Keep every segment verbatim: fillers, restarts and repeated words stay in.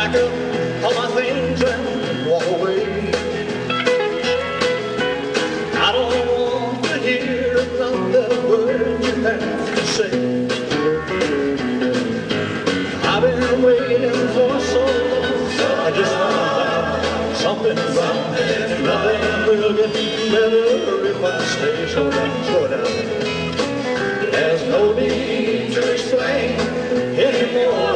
pack up all my things and walk away. I don't want to hear another word you have to say. I've been waiting for so long. I just found something wrong. Nothing will get better if I stay. Slow down, slow down. There's no need to explain anymore.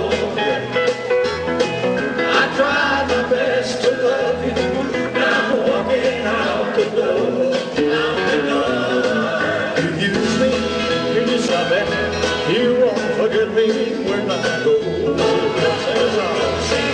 I tried my best to love you. Now I'm walking out the door. Out the door. You use me, you just love it. You won't forget me when I go. Sing a song.